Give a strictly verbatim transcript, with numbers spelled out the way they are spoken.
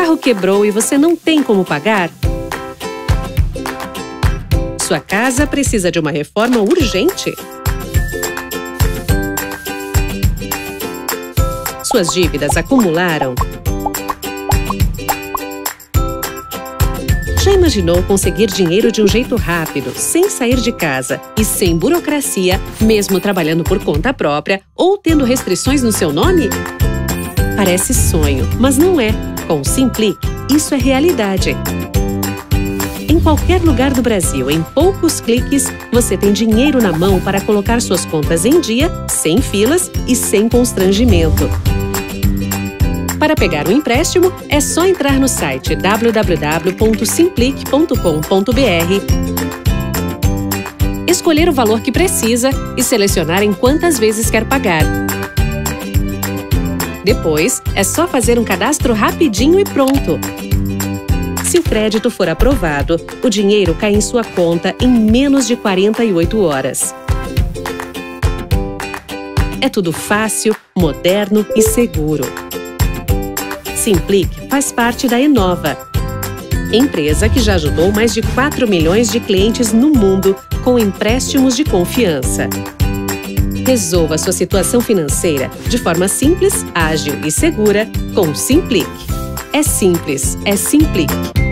carro quebrou e você não tem como pagar? Sua casa precisa de uma reforma urgente? Suas dívidas acumularam? Já imaginou conseguir dinheiro de um jeito rápido, sem sair de casa e sem burocracia, mesmo trabalhando por conta própria ou tendo restrições no seu nome? Parece sonho, mas não é. Com o Simplic, isso é realidade. Em qualquer lugar do Brasil, em poucos cliques, você tem dinheiro na mão para colocar suas contas em dia, sem filas e sem constrangimento. Para pegar um empréstimo, é só entrar no site w w w ponto simplic ponto com ponto b r, escolher o valor que precisa e selecionar em quantas vezes quer pagar. Depois, é só fazer um cadastro rapidinho e pronto. Se o crédito for aprovado, o dinheiro cai em sua conta em menos de quarenta e oito horas. É tudo fácil, moderno e seguro. Simplic faz parte da Enova, empresa que já ajudou mais de quatro milhões de clientes no mundo com empréstimos de confiança. Resolva sua situação financeira de forma simples, ágil e segura com Simplic. É simples, é Simplic.